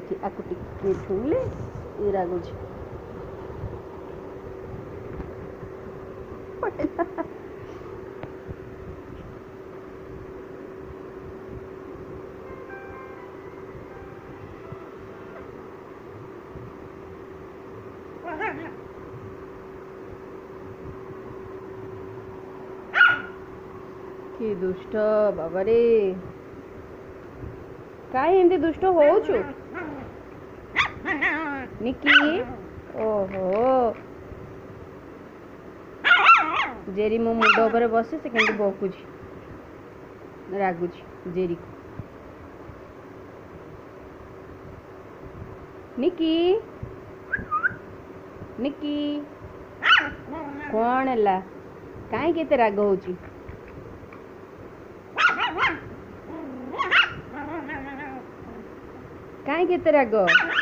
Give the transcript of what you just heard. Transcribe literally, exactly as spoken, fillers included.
देखी आकु टिके छुईले ये रागुच कि दुष्ट बाबा रे काई एमती दुष्ट होचु निकी ओहो जेरी मो मुंड ऊपर बसे से केंती बकुची रागुची जेरी निकी निकी कौन है काई केते राग होची काई केते राग